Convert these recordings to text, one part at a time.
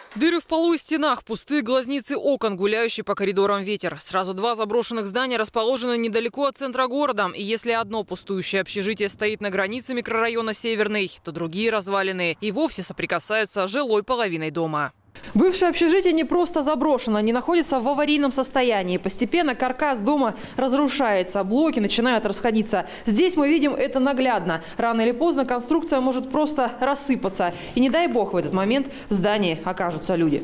Дыры в полу и стенах, пустые глазницы окон, гуляющий по коридорам ветер. Сразу два заброшенных здания расположены недалеко от центра города. И если одно пустующее общежитие стоит на границе микрорайона Северный, то другие развалины и вовсе соприкасаются с жилой половиной дома. Бывшее общежитие не просто заброшено, не находится в аварийном состоянии. Постепенно каркас дома разрушается, блоки начинают расходиться. Здесь мы видим это наглядно. Рано или поздно конструкция может просто рассыпаться. И не дай бог в этот момент в здании окажутся люди.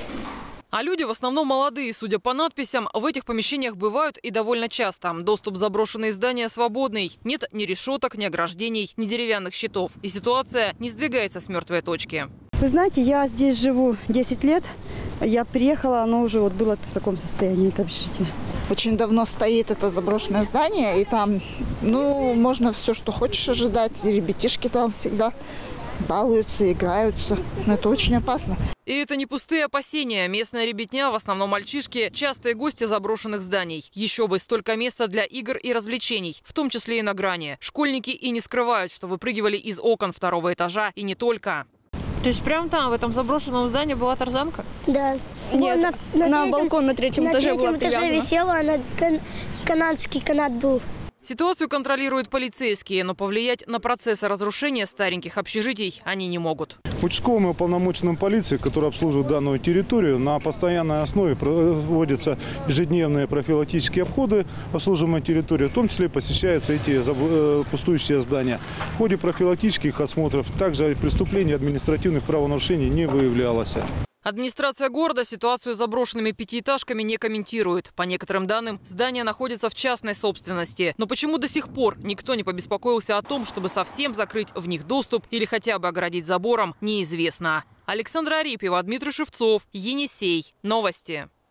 А люди в основном молодые. Судя по надписям, в этих помещениях бывают и довольно часто. Доступ в заброшенные здания свободный. Нет ни решеток, ни ограждений, ни деревянных щитов. И ситуация не сдвигается с мертвой точки. Вы знаете, я здесь живу 10 лет. Я приехала, оно уже было в таком состоянии, это общежитие. Очень давно стоит это заброшенное здание, и там, можно все, что хочешь ожидать. И ребятишки там всегда балуются, играются. Но это очень опасно. И это не пустые опасения. Местная ребятня, в основном мальчишки, частые гости заброшенных зданий. Еще бы, столько места для игр и развлечений, в том числе и на грани. Школьники и не скрывают, что выпрыгивали из окон второго этажа и не только. То есть прямо там, в этом заброшенном здании, была тарзанка? Да. Нет, на балкон на третьем этаже была привязана. На третьем этаже висела, она канадский канат был. Ситуацию контролируют полицейские, но повлиять на процессы разрушения стареньких общежитий они не могут. Участковым и уполномоченным полиции, которые обслуживают данную территорию, на постоянной основе проводятся ежедневные профилактические обходы обслуживаемой территории, в том числе посещаются эти пустующие здания. В ходе профилактических осмотров также преступлений административных правонарушений не выявлялось. Администрация города ситуацию с заброшенными пятиэтажками не комментирует. По некоторым данным, здания находятся в частной собственности. Но почему до сих пор никто не побеспокоился о том, чтобы совсем закрыть в них доступ или хотя бы оградить забором, неизвестно. Александра Арипьева, Дмитрий Шевцов, Енисей. Новости.